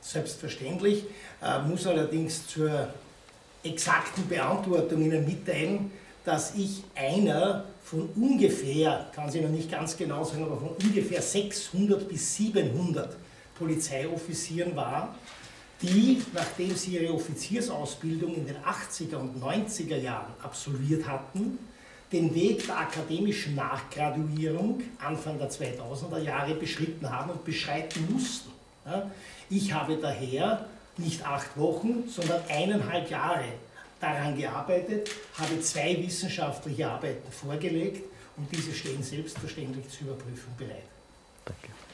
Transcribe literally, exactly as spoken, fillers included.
Selbstverständlich, äh, muss allerdings zur exakten Beantwortung Ihnen mitteilen, dass ich einer von ungefähr, kann ich noch nicht ganz genau sagen, aber von ungefähr sechshundert bis siebenhundert Polizeioffizieren war, die, nachdem sie ihre Offiziersausbildung in den achtziger und neunziger Jahren absolviert hatten, den Weg der akademischen Nachgraduierung Anfang der zweitausender Jahre beschritten haben und beschreiten mussten. Ich habe daher nicht acht Wochen, sondern eineinhalb Jahre daran gearbeitet, habe zwei wissenschaftliche Arbeiten vorgelegt und diese stehen selbstverständlich zur Überprüfung bereit. Danke.